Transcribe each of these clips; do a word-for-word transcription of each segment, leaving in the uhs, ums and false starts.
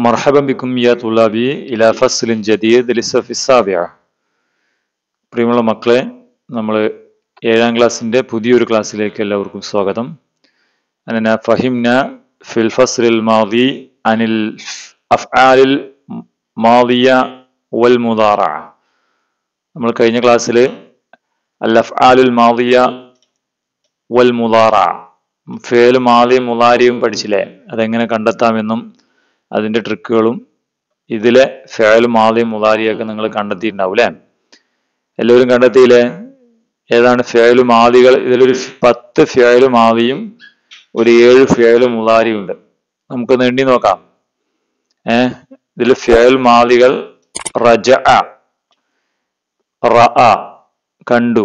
مرحبا بكم يا طلابي إلى فصل جديد للصف السابع. പ്രിയമുള്ള മക്കളെ, നമ്മൾ ഏഴാം ക്ലാസ്സിന്റെ പുതിയൊരു ക്ലാസ്സിലേക്ക് എല്ലാവർക്കും സ്വാഗതം. أننا فهمنا في الفصل الماضي عن الأفعال الماضية والمضارعة. നമ്മൾ കഴിഞ്ഞ ക്ലാസ്സിൽ الأفعال الماضية والمضارعة ഫേൽ മാദിയും മുളാരിയും പഠിച്ചില്ലേ? അതെങ്ങനെ കണ്ടെത്താമെന്നും അതിന്റെ ട്രിക്കുകളും ഇതിലെ ഫേൽ മാദിയും മുളാരിയൊക്കെ നിങ്ങൾ കണ്ടെത്തിയിട്ടുണ്ടാവും അല്ലേ? എല്ലാവരും കണ്ടെത്തിയില്ലേ? ഏതാണ് ഫേൽ മാദികൾ? ഇതിലൊരു പത്ത് ഫേൽ മാദിയും ഒരു ഏഴ് ഫേൽ മുളാരിയും ഉണ്ട്. നമുക്കൊന്ന് എണ്ണി നോക്കാം. ഏഹ് ഇതിൽ ഫേൽ മാദികൾ റജഅ, റഅ കണ്ടു,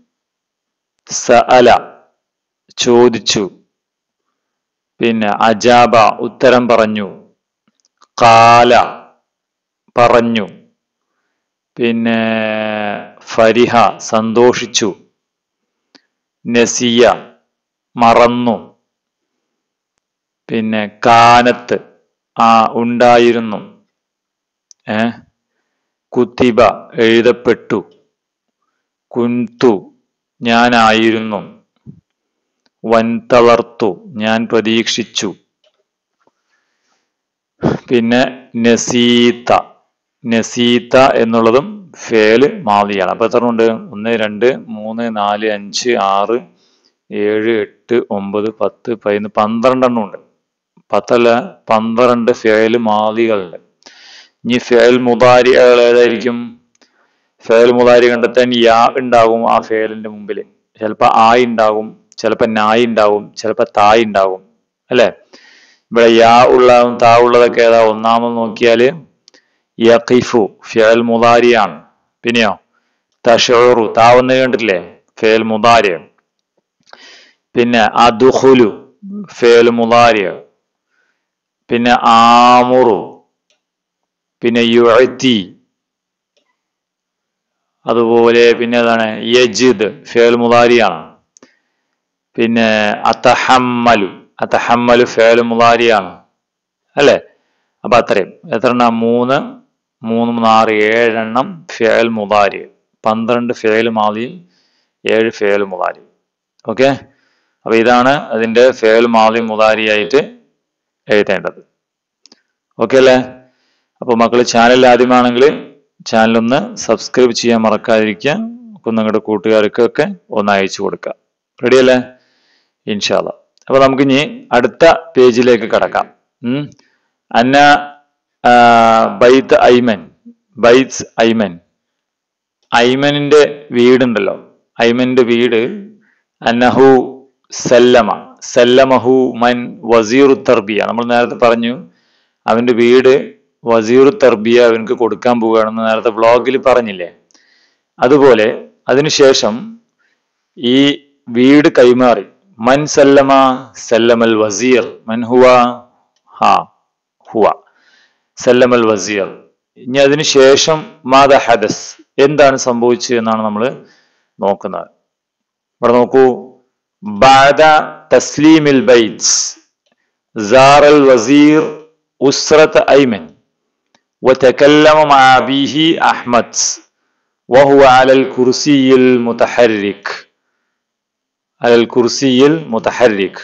സഅല ചോദിച്ചു, പിന്നെ അജാബ ഉത്തരം പറഞ്ഞു, ഖാല പറഞ്ഞു, പിന്നെ ഫരിഹ സന്തോഷിച്ചു, നസിയ മറന്നു, പിന്നെ കാനത്ത് ആ ഉണ്ടായിരുന്നു, ഏ കുത്തിബ എഴുതപ്പെട്ടു, കുന്തു ഞാനായിരുന്നു, വൻതളർത്തു ഞാൻ പ്രതീക്ഷിച്ചു, പിന്നെ നസീത്ത നസീത്ത എന്നുള്ളതും ഫേല് മാദിയാണ്. അപ്പൊ എത്ര ഉണ്ട്? ഒന്ന് രണ്ട് മൂന്ന് നാല് അഞ്ച് ആറ് ഏഴ് എട്ട് ഒമ്പത് പത്ത് പതിനൊന്ന് പന്ത്രണ്ടെണ്ണം ഉണ്ട്. പത്തല്ല പന്ത്രണ്ട് ഫേല് മാദികളുണ്ട്. ഇനി ഫേൽ മുദാരികൾ ഏതായിരിക്കും? ഫേൽ മുദാരി കണ്ടെത്താൻ യാ ഉണ്ടാകും ആ ഫേലിന്റെ മുമ്പിൽ. ചിലപ്പോ ആയി ഉണ്ടാകും, ചിലപ്പോ നായി ഉണ്ടാവും, ചിലപ്പോ തായ് ഉണ്ടാവും അല്ലെ? ഇവിടെ യാ ഉള്ളതും താ ഉള്ളതൊക്കെ ഏതാ? ഒന്നാമത് നോക്കിയാല് യഖിഫു ഫിഅൽ മുദാരിയാണ്. പിന്നെയോ തശഉറു താ ഒന്ന് കണ്ടിട്ടില്ലേ? ഫിഅൽ മുദാരി. പിന്നെ അദ്ഖുലു ഫിഅൽ മുദാരി. പിന്നെ ആമുറു, പിന്നെ യുഅതി, അതുപോലെ പിന്നെ ഏതാണ്? യജിദ് ഫിഅൽ മുദാരിയാണ്. പിന്നെ അതഹമ്മലു അതഹമ്മലു ഫേൽ മുളാരിയാണ് അല്ലെ? അപ്പൊ അത്രയും എത്ര എണ്ണം? മൂന്ന് മൂന്ന് ആറ് ഏഴെണ്ണം ഫേൽ മുളാരി, പന്ത്രണ്ട് ഫേൽ മാദി, ഏഴ് ഫേൽ മുളാരി. ഓക്കെ, അപ്പൊ ഇതാണ് അതിന്റെ ഫേൽ മാദി മുളാരിയായിട്ട് എഴുതേണ്ടത്. ഓക്കെ അല്ലേ? അപ്പൊ മക്കള് ചാനൽ ആദ്യമാണെങ്കിൽ ചാനലൊന്ന് സബ്സ്ക്രൈബ് ചെയ്യാൻ മറക്കാതിരിക്കുക. നിങ്ങളുടെ കൂട്ടുകാർക്കൊക്കെ ഒന്ന് അയച്ചു കൊടുക്കുക. റെഡി അല്ലേ? ഇൻഷാ അല്ലാഹ്. അപ്പൊ നമുക്ക് ഇനി അടുത്ത പേജിലേക്ക് കടക്കാം. ഉം അന്ന ബൈത്ത് ഐമൻ ബൈത്ത് ഐമൻ ഐമനിന്റെ വീടുണ്ടല്ലോ, ഐമന്റെ വീട് അന്നഹു സല്ലമ സല്ലമഹു മൻ വസീറു തർബിയ. നമ്മൾ നേരത്തെ പറഞ്ഞു അവന്റെ വീട് വസീറു തർബിയ അവനക്ക് കൊടുക്കാൻ പോവുകയാണെന്ന് നേരത്തെ വ്ളോഗിൽ പറഞ്ഞില്ലേ? അതുപോലെ അതിനുശേഷം ഈ വീട് കൈമാറി. മൻ സല്ലമ സല്ലമൽ വസീർ. മൻ ഹുവ ഹാ ഹുവ സല്ലമൽ വസീർ. ഇനി അതിനു ശേഷം മാദ ഹദസ് എന്താണ് സംഭവിച്ചത് എന്നാണ് നമ്മൾ നോക്കുന്നത്. ഇവിടെ നോക്കൂ. ബഅദ തസ്ലീമിൽ ബൈത്ത് സാറൽ വസീർ ഉസ്റത ഐമൻ വതകല്ലമ മഅ അബീഹി അഹ്മദ് വഹുവ അലൽ കുർസിയിൽ മുതഹർരിക് അലൽ കുർസിയിൽ മുതഹർരിക്.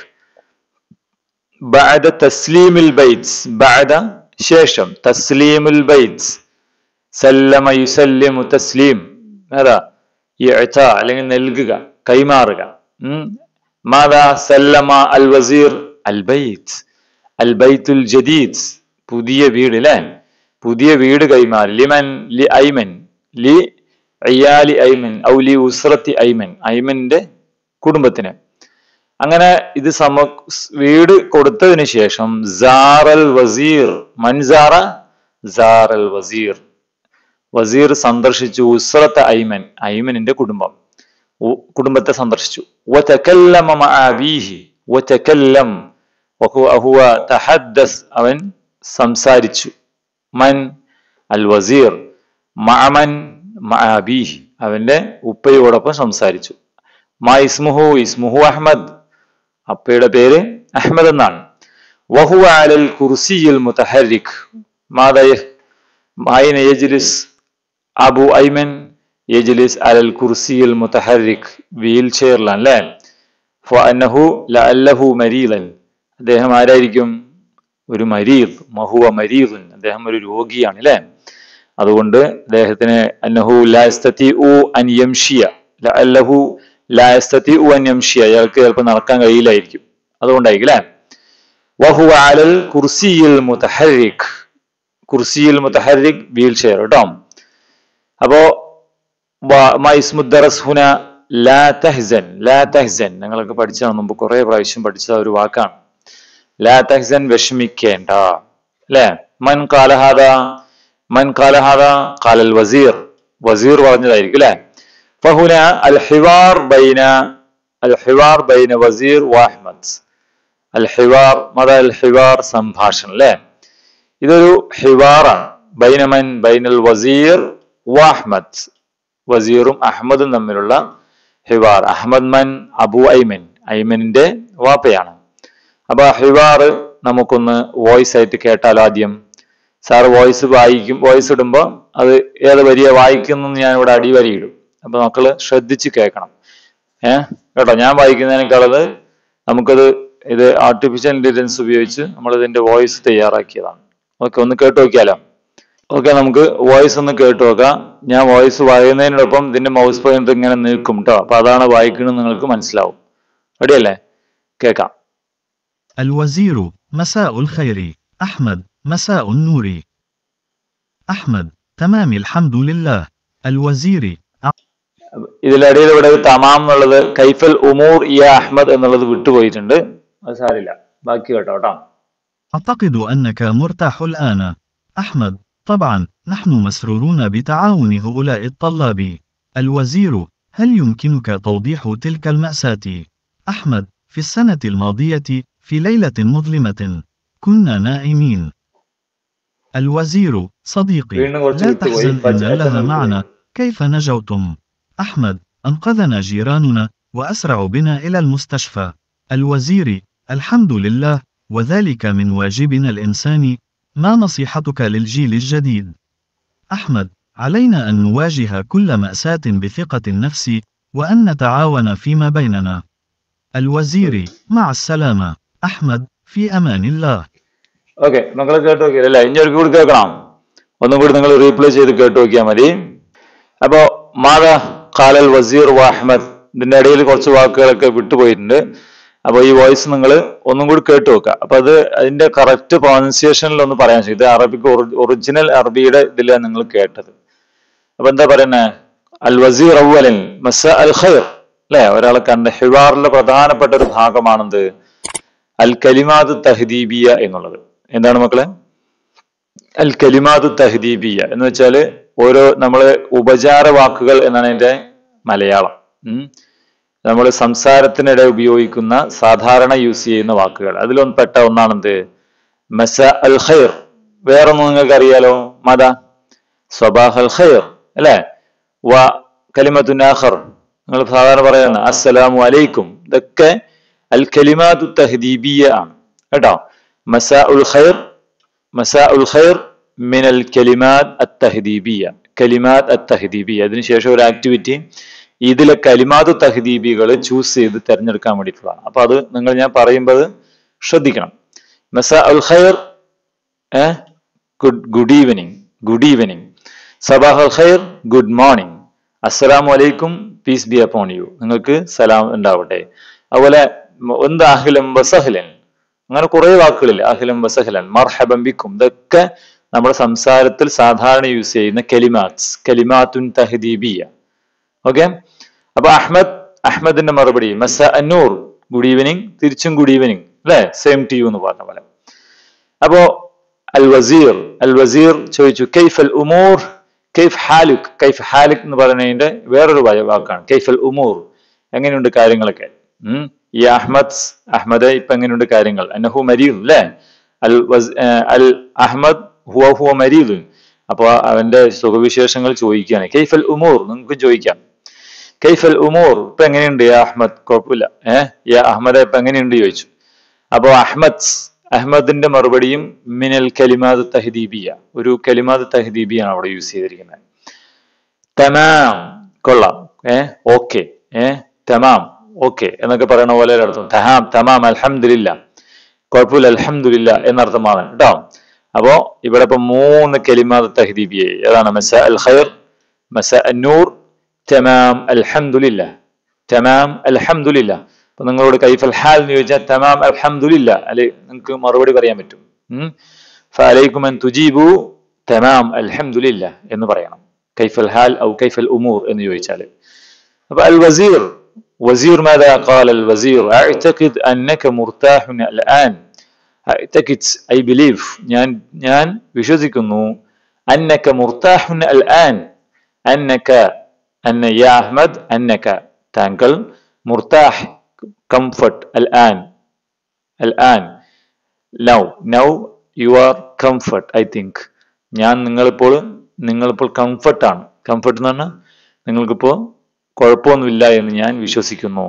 ബഅദ തസ്ലീമിൽ ബൈത്ത് ബഅദ ശേഷം, തസ്ലീമുൽ ബൈത്ത് സല്ലമ യുസല്ലിമു തസ്ലീം അതാ ഇഅത അല്ലെങ്കിൽ നൽകുക, കൈമാറുക. മാദാ സല്ലമ അൽ വസീർ അൽ ബൈത്ത് അൽ ബൈത്തുൽ ജദീദ് പുതിയ വീട് അല്ലേ? പുതിയ വീട് കൈമാറി. ലിമൻ ലി ഐമൻ ലി ഇയാലി ഐമൻ ഔ ലി ഉസ്റത്തി ഐമൻ ഐമന്റെ കുടുംബത്തിന്. അങ്ങനെ ഇത് സമ വീട് കൊടുത്തതിന് ശേഷം സാറൽ വസീർ മൻസാറ സാറൽ വസീർ വസീർ സന്ദർശിച്ചു ഉസ്റത്ത ഐമൻ ഐമനിന്റെ കുടുംബം കുടുംബത്തെ സന്ദർശിച്ചു. വതകല്ലമ മഅ അബീഹി വതകല്ലം വഹുവ തഹദ്ദസ് അവൻ സംസാരിച്ചു. മൻ അൽ വസീർ മഅ മൻ മഅ അബീഹി അവന്റെ ഉപ്പയോടൊപ്പം സംസാരിച്ചു. മാ ഇസ്മുഹു ഇസ്മുഹു അഹ്മദ് അപ്പയുടെ പേര് അഹ്മദ് എന്നാണ്. വഹുവ അലൽ കുർസിയിൽ മുതഹർരിക് മാതാ അയിന യജ്ലിസ് അബു ഐമൻ യജ്ലിസ് അലൽ കുർസിയിൽ മുതഹർരിക്, വീൽ ചെയറിലാണ് അല്ലേ. ഫഅന്നഹു ലഅല്ലഹു മരീദൻ, അദ്ദേഹം ആരായിരിക്കും? ഒരു മരീദ്. മഹുവ മരീദുൻ, അദ്ദേഹം ഒരു രോഗിയാണ് അല്ലേ. അതുകൊണ്ട് അദ്ദേഹത്തിന് അന്നഹു ലാ യസ്തതിഉ അൻ യംഷിയ, ലഅല്ലഹു ലാ യസ്തതിഉ അൻ യംഷിയ, അയാൾക്ക് ചിലപ്പോൾ നടക്കാൻ കഴിയില്ലായിരിക്കും, അതുകൊണ്ടായിരിക്കും അല്ലേ. വഹുവ അലൽ കുർസിയിൽ മുതഹർരിക്, കുർസിയിൽ മുതഹർരിക് വീൽ ചെയർ കേട്ടോ. അപ്പോ മാ ഇസ്മു ദറസ് ഹുന ലാ തഹ്സൻ, ലാ തഹ്സൻ നിങ്ങളൊക്കെ പഠിച്ചാൽ മുമ്പ് കുറെ പ്രാവശ്യം പഠിച്ച ഒരു വാക്കാണ്. ലാ തഹ്സൻ, വിഷമിക്കേണ്ട അല്ലേ. മൻ ഖാല ഹാദാ, മൻ ഖാല ഹാദാ ഖാലൽ വസീർ, വസീർ പറഞ്ഞതായിരിക്കും അല്ലേ. ഫഹുന അൽ ഹിവാർ ബൈന, അൽ ഹിവാർ ബൈന വസീർ വ അഹ്മദ്. അൽ ഹിവാർ മത അൽ ഹിവാർ സംഭാഷണം അല്ലേ. ഇതൊരു ഹിവാറാണ്. ബൈനമൻ ബൈനൽ വസീർ വ അഹ്മദ്, വസീറും അഹമ്മദും തമ്മിലുള്ള ഹിവാർ. അഹമ്മദ് മൻ അബു ഐമൻ, ഐമനിന്റെ വാപ്പയാണ്. അപ്പൊ ആ ഹിവാർ നമുക്കൊന്ന് വോയിസ് ആയിട്ട് കേട്ടാലോ. ആദ്യം സാർ വോയിസ് വായിക്കും, വോയിസ് ഇടുമ്പോ അത് ഏത് വരിയ വായിക്കുന്നു ഞാൻ ഇവിടെ അടിവരി ഇടും. അപ്പൊ മക്കള് ശ്രദ്ധിച്ച് കേൾക്കണം ഏഹ് കേട്ടോ. ഞാൻ വായിക്കുന്നതിനേക്കാളത് നമുക്കത് ഇത് ആർട്ടിഫിഷ്യൽ ഇന്റലിജൻസ് ഉപയോഗിച്ച് നമ്മൾ ഇതിന്റെ വോയിസ് തയ്യാറാക്കിയതാണ്. ഓക്കെ, ഒന്ന് കേട്ടു നോക്കിയാലോ. ഓക്കെ, നമുക്ക് വോയിസ് ഒന്ന് കേട്ടു നോക്കാം. ഞാൻ വോയിസ് വായിക്കുന്നതിനോടൊപ്പം ഇതിന്റെ മൗസ് പോയിന്റർ ഇങ്ങനെ നിൽക്കും കേട്ടോ. അപ്പൊ അതാണ് വായിക്കുന്നത്, നിങ്ങൾക്ക് മനസ്സിലാവും. റെഡിയല്ലേ? കേൾക്കാം. الوزير مساء الخير. أحمد مساء النور. أحمد تمام الحمد لله. الوزير. ഇതിലിടയിൽ ഇവിടെ തമാം എന്നുള്ളത് കൈഫൽ ഉമൂർ യാ അഹ്മദ് എന്നുള്ളത് വിട്ടുപോയിട്ടുണ്ട്. അത് സാരില്ല, ബാക്കി കേട്ടോ കേട്ടോ. أعتقد أنك مرتاح الآن. أحمد طبعا نحن مسرورون بتعاون هؤلاء الطلاب. الوزير هل يمكنك توضيح تلك المأساة؟ أحمد في السنة الماضية في ليلة مظلمة كنا نائمين. الوزير صديقي لا تحزن إن الله معنا. كيف نجوتم؟ أحمد أنقذنا جيراننا وأسرعوا بنا إلى المستشفى. الوزير الحمد لله، وذلك من واجبنا الإنساني. ما نصيحتك للجيل الجديد؟ أحمد علينا أن نواجه كل مأساة بثقة النفس وأن نتعاون فيما بيننا. الوزير مع السلامة. أحمد في أمان الله. ഓക്കെ, മക്കളെ കേട്ടു നോക്കിയല്ലേ? ഇനി ഒരു കൂടി കേൾക്കണം. ഒന്നും കൂടി നിങ്ങൾ റീപ്ലേ ചെയ്ത് കേട്ടു നോക്കിയാൽ മതി. അപ്പോ മാതാ ഖാലൽ വസീർ വ അഹ്മദ്, ഇതിന്റെ ഇടയിൽ കുറച്ച് വാക്കുകളൊക്കെ വിട്ടുപോയിട്ടുണ്ട്. അപ്പൊ ഈ വോയിസ് നിങ്ങൾ ഒന്നും കൂടി കേട്ടു നോക്കുക. അപ്പൊ അത് അതിന്റെ കറക്റ്റ് പ്രൊനൗൺസിയേഷനിൽ ഒന്ന് പറയാൻ ചെയ്യും. ഇത് അറബിക്ക് ഒറിജിനൽ അറബിയുടെ ഇതിലാണ് നിങ്ങൾ കേട്ടത്. അപ്പൊ എന്താ പറയുന്നത്? അൽ വസീർ അവ്വലൻ മസാ അൽ ഖൈർ അല്ലെ. ഒരാളെ കണ്ട ഹിവാറിലെ പ്രധാനപ്പെട്ട ഒരു ഭാഗമാണെന്ത്? അൽ കലിമാതു തഹ്ദീബിയ എന്നുള്ളത്. എന്താണ് മക്കളെ അൽ കലിമാതു തഹ്ദീബിയ എന്ന് വെച്ചാല് ഓരോ നമ്മള് ഉപചാര വാക്കുകൾ എന്നാണ് അതിന്റെ മലയാളം. ഉം നമ്മൾ സംസാരത്തിനിടെ ഉപയോഗിക്കുന്ന സാധാരണ യൂസ് ചെയ്യുന്ന വാക്കുകൾ. അതിലൊന്ന് പെട്ട ഒന്നാണെന്ത്? മസാ അൽ ഖൈർ. വേറൊന്നും നിങ്ങൾക്ക് അറിയാലോ, മത സ്വബാഹ് അൽ ഖൈർ അല്ലെ. വ കലിമത്തുൻ ആഖർ നിങ്ങൾ സാധാരണ പറയുന്ന അസ്സലാമു അലൈക്കും. ഇതൊക്കെ അൽ കലിമാതു തഹ്ദീബിയ ആണ് കേട്ടോ. മസാ ഉൽ ഖൈർ, മസാ ഉൽ ഖൈർ മിനൽ കലിമാത് അത്തഹ്ദീബിയ, കലിമാത് അത്തഹ്ദീബിയ. അതിനുശേഷം ഒരു ആക്ടിവിറ്റി ഇതിലെ കലിമാതു തഹ്ദീബികൾ ചൂസ് ചെയ്ത് തിരഞ്ഞെടുക്കാൻ വേണ്ടിയിട്ടുള്ളതാണ്. അപ്പൊ അത് നിങ്ങൾ ഞാൻ പറയുമ്പോൾ ശ്രദ്ധിക്കണം. മസാ ഉൽ ഖൈർ good good evening, good evening. സബാഹ് അൽ ഖൈർ ഗുഡ് മോർണിംഗ്. അസ്സലാമു അലൈക്കും പീസ് ബി അപ്പോൺ യു, നിങ്ങൾക്ക് സലാം ഉണ്ടാവട്ടെ. അതുപോലെ എന്ത് അഹ്ലൻ വസഹ്ലൻ, അങ്ങനെ കുറെ വാക്കുകളില്ല. അഹ്ലൻ വസഹ്ലൻ, മർഹബൻ ബിക്കും. ഇതൊക്കെ നമ്മുടെ സംസാരത്തിൽ സാധാരണ യൂസ് ചെയ്യുന്ന കലിമാത്ത്, കലിമാത്തുൻ തഹ്ദീബിയ. ഓക്കെ, അപ്പൊ അഹ്മദ്, അഹ്മദിന്റെ മറുപടി മസാ അന്നൂർ, ഗുഡ് ഈവനിങ്. തിരിച്ചും ഗുഡ് ഈവനിങ് അല്ലെ, സെയിം ടു യു എന്ന് പറഞ്ഞ പോലെ. അപ്പോ അൽ വസീർ, അൽ വസീർ ചോദിച്ചു കൈഫൽ ഉമൂർ, കൈഫ് ഹാലുക്. കൈഫ് ഹാലുക് എന്ന് പറയുന്നതിന്റെ വേറൊരു വാക്കാണ് കൈഫൽ ഉമൂർ, എങ്ങനെയുണ്ട് കാര്യങ്ങളൊക്കെ. ഉം ഈ അഹ്മദ്, അഹ്മദ് ഇപ്പൊ എങ്ങനെയുണ്ട് കാര്യങ്ങൾ? അന്നഹു മരീദ് അല്ലെ. അൽ അൽ അഹ്മദ് ഹുവ ഹുവ മരീദ്. അപ്പൊ അവന്റെ സുഖവിശേഷങ്ങൾ ചോദിക്കുകയാണ്. കൈഫൽ ഉമൂർ, നിങ്ങൾക്ക് ചോദിക്കാം. കൈഫൽ ഉമൂർ, ഇപ്പൊ എങ്ങനെയുണ്ട് യാ അഹ്മദ്? കുഴപ്പമില്ല. ഏഹ് യാ അഹ്മദ് ഇപ്പൊ എങ്ങനെയുണ്ട് ചോദിച്ചു. അപ്പൊ അഹ്മദ്, അഹ്മദിന്റെ മറുപടിയും മിനൽ കലിമാത് തഹദീബിയ, ഒരു കലിമാത് തഹദീബിയാണ് അവിടെ യൂസ് ചെയ്തിരിക്കുന്നത്. തമാം കൊള്ളാം, ഏ ഓക്കെ, ഏ തമാം ഓക്കെ എന്നൊക്കെ പറയുന്ന പോലെ അർത്ഥം. തഹാം തമാം അൽഹംദുലില്ലാ, കുഴപ്പമില്ല അൽഹംദുലില്ലാ എന്നർത്ഥമാണ് കേട്ടോ. അപ്പോ ഇവിടെ ഇപ്പൊ മൂന്ന് കലിമാത് തഹദീബിയെ ഏതാണ്? മസാ അൽ ഖൈർ, മസാ അൻ നൂർ, തമാം അൽഹംദുലില്ലാ. തമാം അൽഹംദുലില്ലാ. അപ്പൊ നിങ്ങളോട് കൈഫൽ ഹാൽ എന്ന് ചോദിച്ചാൽ തമാം അൽഹംദുലില്ലാ അല്ലെ നിങ്ങൾക്ക് മറുപടി പറയാൻ പറ്റും. ഉം ഫഅലൈക്കും അൻ തുജീബു തമാം അൽഹംദുലില്ലാ എന്ന് പറയണം. കൈഫൽ ഹാൽ ഔ കൈഫൽ ഉമൂർ എന്ന് ചോദിച്ചാൽ. അപ്പൊ അൽ വസീർ, വസീർ മാദാ ഖാല അൽ വസീർ? അഅ്തഖിദ് അന്നക മുർതാഹുൻ അൽആൻ. അഅ്തഖിദ് ഐ ബിലീവ്, ഞാൻ ഞാൻ വിശ്വസിക്കുന്നു. അന്നക മുർതാഹുൻ അൽആൻ, അന്നക അന്ന യാ അഹ്മദ്, അന്നക താങ്കൾ, മുർതാഹ് comfort الآن الآن now now you are comfort I think. ഞാൻ നിങ്ങളിപ്പോൾ നിങ്ങളിപ്പോൾ കംഫർട്ട് ആണ്. കംഫർട്ട് എന്ന് പറഞ്ഞാൽ നിങ്ങൾക്കിപ്പോ കുഴപ്പമൊന്നുമില്ല എന്ന് ഞാൻ വിശ്വസിക്കുന്നു.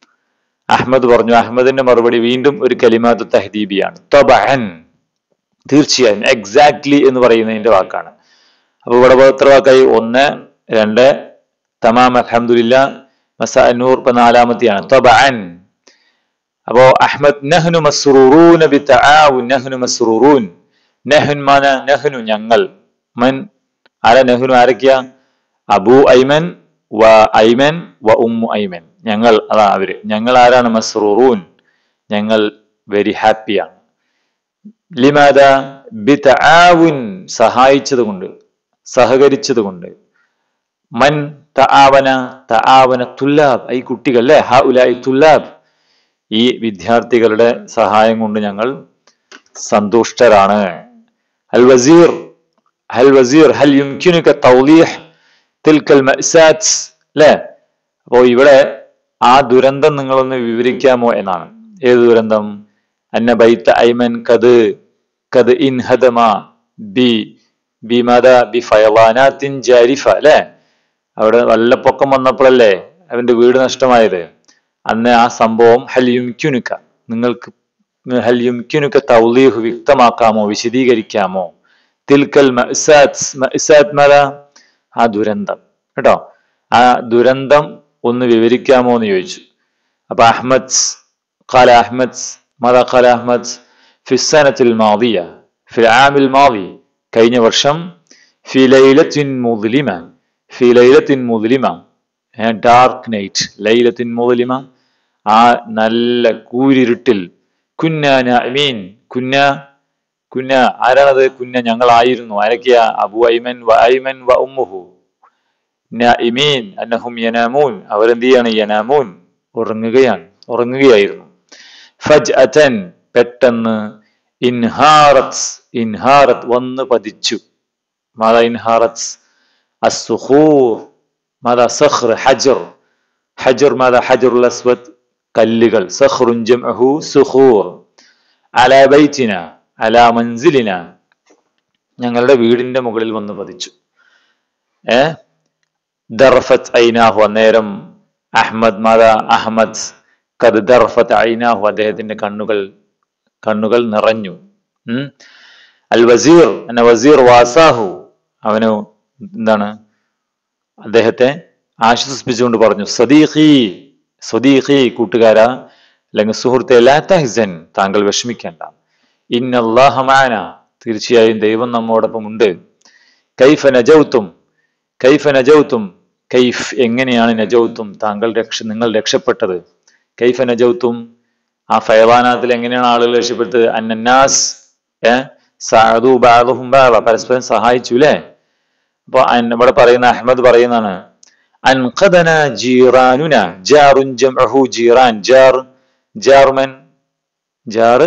അഹ്മദ് പറഞ്ഞു. അഹ്മദിന്റെ മറുപടി വീണ്ടും ഒരു കലിമാത്ത് തഹദീബിയാണ്. തബഅൻ തീർച്ചയായും, എക്സാക്ട്ലി എന്ന് പറയുന്നതിന്റെ വാക്കാണ്. അപ്പൊ ഇവിടെ എത്ര വാക്കായി? ഒന്ന്, രണ്ട്, തമാം അൽഹംദുലില്ലാ, മസാ നൂർ ഇപ്പൊ നാലാമത്തെയാണ് തബഅൻ. അപ്പോ അഹ്മദ് നഹ്നു മസ്റൂറൂന ബിതആവുൻ, നഹ്നു മസ്റൂറൂൻ, നഹ്ൻ മാന നഹ്നു ഞങ്ങൾ, മൻ ആരാ നഹ്നു ആരൊക്കെയാ? അബൂ ഐമൻ വ ഐമൻ വ ഉമ്മു ഐമൻ, ഞങ്ങൾ അതാ അവര്. ഞങ്ങൾ ആരാണ്? മസ്റൂറൂൻ, ഞങ്ങൾ വെരി ഹാപ്പിയാണ്. ലിമാദ ബിതആവുൻ സഹായിച്ചത് കൊണ്ട്, സഹകരിച്ചത് കൊണ്ട്. മൻ തആവന, തആവന തുല്ലാബ് ഐ കുട്ടികൾ അല്ലെ, ഹഉലാഇ തുല്ലാബ് ഈ വിദ്യാർത്ഥികളുടെ സഹായം കൊണ്ട് ഞങ്ങൾ സന്തുഷ്ടരാണ്. അൽ വസീർ, ഹൽ വസീർ ഹൽ യുംകിനുക തൗളീഹ് തിൽക്കൽ മഅ്സാത്ത് അല്ലെ. അപ്പോ ഇവിടെ ആ ദുരന്തം നിങ്ങളൊന്ന് വിവരിക്കാമോ എന്നാണ്. ഏത് ദുരന്തം? അന്ന ബൈത ഐമൻ കദ് കദ് ഇൻഹദമ ബി ബിമദ ബി ഫയളാനാത്തിൻ ജാരിഫ അല്ലെ. അവിടെ വെള്ളപ്പൊക്കം വന്നപ്പോഴല്ലേ അവന്റെ വീട് നഷ്ടമായത്. അന്ന് ആ സംഭവം ഹൽ യുംകിനുക, നിങ്ങൾക്ക് ഹൽ യുംകിനുക തൗളീഹ് വ്യക്തമാക്കാമോ, വിശദീകരിക്കാമോ? തിൽക്കൽ മഅ്സാത്ത്, മഅ്സാത്ത് മല ആ ദുരന്തം കേട്ടോ, ആ ദുരന്തം ഒന്ന് വിവരിക്കാമോ എന്ന് ചോദിച്ചു. അപ്പൊ അഹ്മദ് ഖാല അഹ്മദ് മദാ ഖാല അഹ്മദ് ഫി സനത്തിൽ മാദിയ, ഫി ആമിൽ മാദി കഴിഞ്ഞ വർഷം, ഫി ലൈലത്തിൻ മുദ്ലിമ, ഫി ലൈലത്തിൻ മുദ്ലിമ ഡാർക്ക് നൈറ്റ്, ലൈലത്തിൻ മുദ്ലിമ ആ നല്ല കൂരിരുട്ടിൽ, കുന്ന നഅമീൻ, കുന്ന കുന്ന ആരാണത്? കുന്ന ഞങ്ങളായിരുന്നു. ആരൊക്കെയാ? അബു ഐമൻ വ ഐമൻ വ ഉമ്മുഹു നഅമീൻ അന്നഹും യനാമൂൻ, അവരെന്ത് ചെയ്യാണ്? യനാമൂൻ ഉറങ്ങുകയാണ്, ഉറങ്ങുകയായിരുന്നു. ഫജ്അതൻ പെട്ടെന്ന്, ഇൻഹാറത്ത്, ഇൻഹാറത്ത് വന്ന് പതിച്ചു. മാതാ ഇൻഹാറത്ത്? അസ്സുഖൂർ, മാതാ സഖ്ർ, ഹജർ, ഹജർ മാതാ ഹജറുൽ അസ്വദ് കല്ലുകൾ, സഖ്റുൻ ജംഉഹു സുഖൂർ. അലാ ബൈതിന അലാ മൻസിലിന ഞങ്ങളുടെ വീടിന്റെ മുകളിൽ വന്ന് പതിച്ചു. ഏ ദർഫത്ത് ഐനാഹു അന്നേരം അഹ്മദ് മാതാ അഹ്മദ് കദ് ദർഫത്ത് ഐനാഹു അദ്ദേഹത്തിന്റെ കണ്ണുകൾ കണ്ണുകൾ നിറഞ്ഞു. ഉം അൽ വസീർ അന്ന വസീർ വാസാഹു അവന് എന്താണ് അദ്ദേഹത്തെ ആശ്വസിപ്പിച്ചുകൊണ്ട് പറഞ്ഞു. സദീഖി, സദീഖി കൂട്ടുകാരാ, അല്ലെങ്കിൽ സുഹൃത്തെ, ലാ തഹ്സൻ താങ്കൾ വിഷമിക്കേണ്ട. ഇന്നല്ലാഹ മഅന തീർച്ചയായും ദൈവം നമ്മോടൊപ്പം ഉണ്ട്. കൈഫ നജൗതും, കൈഫ നജൗതും കൈഫ് എങ്ങനെയാണ്, നജൗതും താങ്കൾ രക്ഷ നിങ്ങൾ രക്ഷപ്പെട്ടത്. കൈഫ നജൗതും ആ ഫയവാനാത്തിൽ എങ്ങനെയാണ് ആളുകൾ രക്ഷപ്പെട്ടത്? അന്നന്നാസ് ഏഹ് സഅദു ബഅദുഹും ബഅദ പരസ്പരം സഹായിച്ചു അല്ലേ. അപ്പൊ ഇവിടെ പറയുന്ന അഹ്മദ് പറയുന്നതാണ് അൻഖദന ജീറാനുന, ജാറുൻ ജംഉഹു ജീറാൻ, ജാർ ജാർമൻ, ജാർ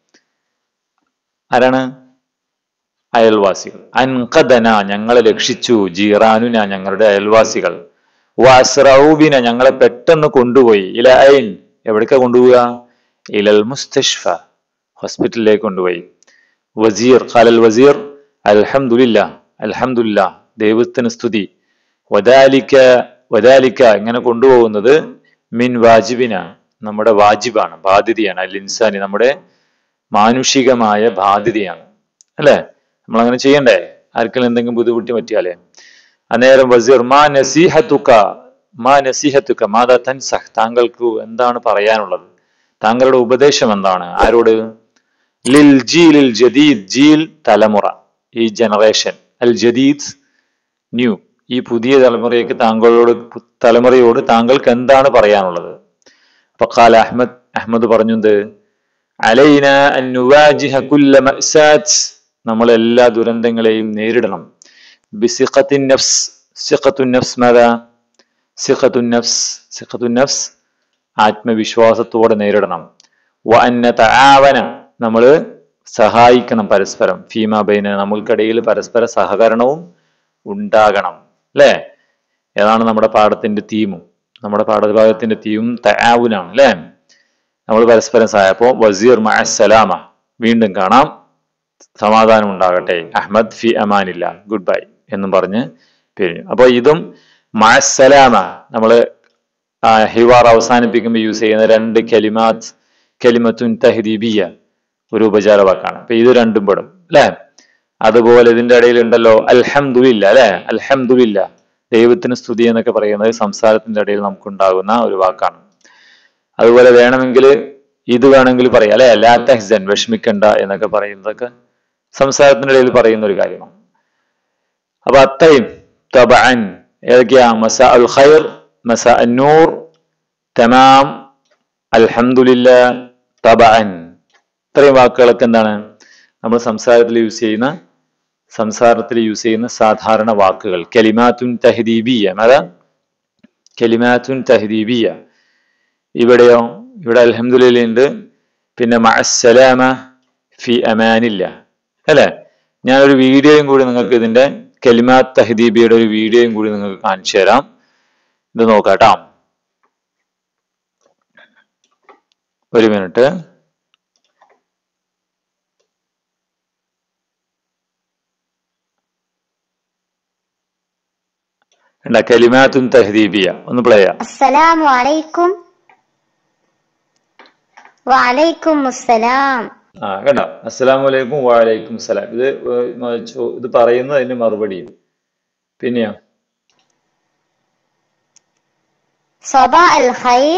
ആരാണ്? അയൽവാസികൾ. അൻഖദന ഞങ്ങളെ രക്ഷിച്ചു, ജീറാനുന ഞങ്ങളുടെ അയൽവാസികൾ, വഅസ്റഊബിന ഞങ്ങളെ പെട്ടെന്ന് കൊണ്ടുപോയി, ഇല ഐൻ എവിടേക്കാ കൊണ്ടുപോവുക? ഇലൽ മുസ്തഷ്ഫ ഹോസ്പിറ്റലിലേക്ക് കൊണ്ടുപോയി. വസീർ ഖാലൽ വസീർ അൽഹംദുലില്ലാ, അൽഹംദുലില്ലാ ദൈവത്തിന് സ്തുതി. വദാലിക വദാലിക ഇങ്ങനെ കൊണ്ടുപോകുന്നത് മിൻ വാജിബിന നമ്മുടെ വാജിബാണ്, ബാധ്യതയാണ്. അൽ ഇൻസാനി നമ്മുടെ മാനുഷികമായ ബാധ്യതയാണ് അല്ലെ? നമ്മളങ്ങനെ ചെയ്യണ്ടേ? ആർക്കെങ്കിലും എന്തെങ്കിലും ബുദ്ധിമുട്ടി പറ്റിയാലേ. അന്നേരം വസീർ മാ നസീഹത്തുക മാ നസീഹത്തുക മാദാ തൻസഹ്, താങ്കൾക്ക് എന്താണ് പറയാനുള്ളത്, താങ്കളുടെ ഉപദേശം എന്താണ്? ആരോട്? ലിൽ ജീലിൽ ജദീദ്, ജീൽ തലമുറ, ഈ ജനറേഷൻ, അൽ ജദീദ് ന്യൂ, ഈ പുതിയ തലമുറയ്ക്ക് താങ്കളോട് തലമുറയോട് താങ്കൾക്ക് എന്താണ് പറയാനുള്ളത്? ഫഖാല അഹ്മദ്, അഹ്മദ് പറഞ്ഞത് അലൈന അൻ നുവാജിഹ കുല്ല മഅസാത്ത്, നമ്മൾ എല്ലാ ദുരന്തങ്ങളെയും നേരിടണം. ബിസിഖത്തിൻ നഫ്സ്, സിഖത്തുൻ നഫ്സ് മാദാ? സിഖത്തുൻ നഫ്സ്, സിഖത്തുൻ നഫ്സ് ആത്മവിശ്വാസത്തോടെ നേരിടണം. വ അൻ നതആവന, നമ്മൾ സഹായിക്കണം പരസ്പരം. ഫീമാ ബൈന, നമ്മൾക്കിടയിൽ പരസ്പര സഹകരണവും ഉണ്ടാകണം അല്ലെ? ഏതാണ് നമ്മുടെ പാഠത്തിന്റെ തീമും? നമ്മുടെ പാഠഭാഗത്തിന്റെ തീമും തആവുനാണ് അല്ലെ? നമ്മൾ പരസ്പരം സഹായം. അപ്പോ വസീർ മഅസ്സലാമ, വീണ്ടും കാണാം, സമാധാനം ഉണ്ടാകട്ടെ. അഹ്മദ് ഫി അമാനില്ല, ഗുഡ് ബൈ എന്നും പറഞ്ഞ് പിരിഞ്ഞു. അപ്പൊ ഇതും മഅസ്സലാമ നമ്മള് ഹിവാർ അവസാനിപ്പിക്കുമ്പോൾ യൂസ് ചെയ്യുന്ന രണ്ട് കലിമാത്ത്, കലിമത്തുൻ തഹ്ദീബിയ, ഒരു ഉപചാര വാക്കാണ്. അപ്പൊ ഇത് രണ്ടും പെടും അല്ലെ? അതുപോലെ ഇതിന്റെ ഇടയിൽ ഉണ്ടല്ലോ അൽഹംദുലില്ല അല്ലെ? അൽഹംദുലില്ല, ദൈവത്തിന് സ്തുതി എന്നൊക്കെ പറയുന്നത് സംസാരത്തിന്റെ ഇടയിൽ നമുക്കുണ്ടാകുന്ന ഒരു വാക്കാണ്. അതുപോലെ വേണമെങ്കിൽ ഇത് വേണമെങ്കിൽ പറയാം അല്ലെ? ലാ തഹ്സൻ, വിഷമിക്കണ്ട എന്നൊക്കെ പറയുന്നതൊക്കെ സംസാരത്തിന്റെ ഇടയിൽ പറയുന്ന ഒരു കാര്യമാണ്. അപ്പൊ അത്രയും തബഅൻ ഏതൊക്കെയാ? മസാ അൽ ഖൈർ, മസാ അന്നൂർ, തമാം, അൽഹംദുലില്ലാ, തബഅൻ. ഇത്രയും വാക്കുകളൊക്കെ എന്താണ് നമ്മൾ സംസാരത്തിൽ യൂസ് ചെയ്യുന്ന സംസാരത്തിൽ യൂസ് ചെയ്യുന്ന സാധാരണ വാക്കുകൾ. കലിമാത്തുൻ തഹ്ദീബിയ, അതാ കലിമാത്തുൻ തഹ്ദീബിയ. ഇവിടെയോ? ഇവിടെ അൽഹംദുലില്ലാ ഉണ്ട്, പിന്നെ മഅസ്സലാമ ഫി അമാനില്ല അല്ലെ? ഞാനൊരു വീഡിയോയും കൂടി നിങ്ങൾക്ക് ഇതിന്റെ കലിമാത്ത് തഹ്ദീബിയുടെ ഒരു വീഡിയോയും കൂടി നിങ്ങൾക്ക് കാണിച്ചു തരാം. ഇത് നോക്കാട്ടോ, ഒരു മിനിറ്റ്. കലിമാത്തുൻ തഹ്ദീബിയ ഒന്ന് പ്ലേ ചെയ്യാം. അസ്സലാമു അലൈക്കും. വഅലൈക്കും അസ്സലാം. ആ കണ്ട, അസ്സലാമു അലൈക്കും വഅലൈക്കും സലാം. ഇത് ഇത് പറയുന്നത് അതിന്റെ മറുപടി. പിന്നെയോ? സബാ അൽ ഖൈർ,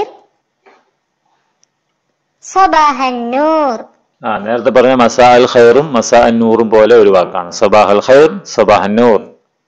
സബാഹ അന്നൂർ. ആ നേരത്തെ പറഞ്ഞ മസാ അൽ ഖൈറും മസാ അന്നൂറും പോലെ ഒരു വാക്കാണ്. സബാഹ് അൽ ഖൈർ, സബാഹ അന്നൂർ.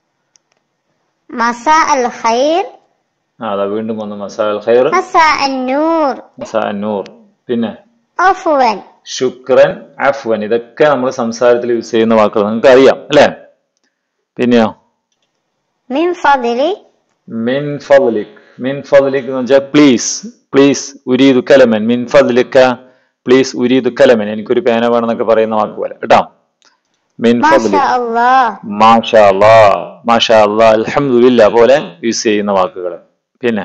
മസാ അൽ ഖൈർ, ആ അതാ വീണ്ടും വന്നു, മസാ അൽ ഖൈർ, മസാ അന്നൂർ, മസാ അന്നൂർ. പിന്നെ അഫ്വൻ, ശുക്രൻ, അഫ്വൻ. ഇതൊക്കെ നമ്മൾ സംസാരത്തിൽ യൂസ് ചെയ്യുന്ന വാക്കുകൾ, നിങ്ങൾക്ക് അറിയാം അല്ലെ? പിന്നെയോ? മിൻ ഫദ്ലിക്, മിൻ ഫദ്ലിക്. മിൻ ഫദ്ലിക് എന്ന് വെച്ചാൽ പ്ലീസ്, പ്ലീസ് ഉരീദു കലമൻ. മിൻ ഫദ്ലിക, പ്ലീസ് ഉരീദു കലമൻ, എനിക്കൊരു പേന വേണമെന്നൊക്കെ പറയുന്ന വാക്ക് പോലെ കേട്ടോ. മിൻ ഫദ്ലിക്, മാഷാ അല്ലാഹ്, മാഷാ അല്ലാഹ്, അൽഹംദുലില്ലാ പോലെ യൂസ് ചെയ്യുന്ന വാക്കുകൾ. പിന്നെ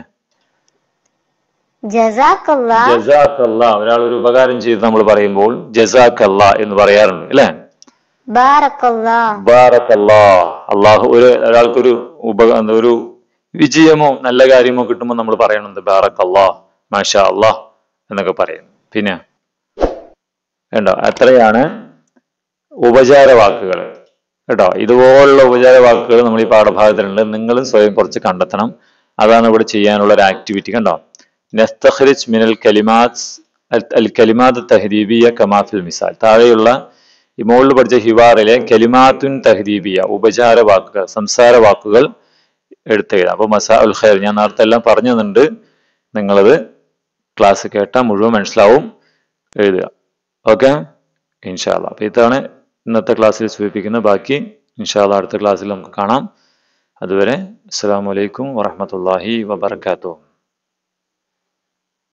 ജസാക്കല്ലാഹ്, ജസാക്കല്ലാഹ്, ഒരാൾ ഒരു ഉപകാരം ചെയ്ത് നമ്മൾ പറയുമ്പോൾ ജസാക്കല്ലാഹ് എന്ന് പറയാറുണ്ട് അല്ലെ? ബാറക്കല്ലാഹ്, ബാറക്കല്ലാഹ്, അല്ലാഹു ഒരു ഒരാൾക്കൊരു ഉപ ഒരു വിജയമോ നല്ല കാര്യമോ കിട്ടുമ്പോൾ നമ്മൾ പറയണത് ബാറക്കല്ലാഹ്, മാഷാ അല്ലാഹ് എന്നൊക്കെ പറയുന്നു. പിന്നെ കേട്ടോ, എത്രയാണ് ഉപചാര വാക്കുകൾ കേട്ടോ. ഇതുപോലുള്ള ഉപചാര വാക്കുകൾ നമ്മൾ ഈ പാഠഭാഗത്തിലുണ്ട്. നിങ്ങളും സ്വയം കുറച്ച് കണ്ടെത്തണം. അതാണ് ഇവിടെ ചെയ്യാനുള്ള ഒരു ആക്ടിവിറ്റി. കണ്ടോ, നസ്തഖ്രിജ് മിനൽ കലിമാത്ത് അൽ കലിമാത്ത് തഹ്ദീബിയ കമാ ഫിൽ മിസാൽ. താഴെയുള്ള ഈ മുകളിൽ പഠിച്ച ഹിവാറിലെ കലിമാത്തുൻ തഹ്ദീബിയ, ഉപചാര വാക്കുകൾ, സംസാര വാക്കുകൾ എടുത്തെഴുതാം. അപ്പൊ മസാ ഉൽ ഖൈർ ഞാൻ നേരത്തെ എല്ലാം പറഞ്ഞു തന്നിട്ടുണ്ട്. നിങ്ങളത് ക്ലാസ് കേട്ടാൽ മുഴുവൻ മനസ്സിലാവും. എഴുതുക. ഓക്കെ, ഇൻഷാ അല്ലാഹ്. അപ്പൊ ഇതാണ് ഇന്നത്തെ ക്ലാസ്സിൽ സൂചിപ്പിക്കുന്നത്. ബാക്കി ഇൻഷാ അല്ലാഹ് അടുത്ത ക്ലാസ്സിൽ നമുക്ക് കാണാം. അതുവരെ അസ്സലാമു അലൈക്കും വറഹ്മത്തുള്ളാഹി വബറകാതുഹു.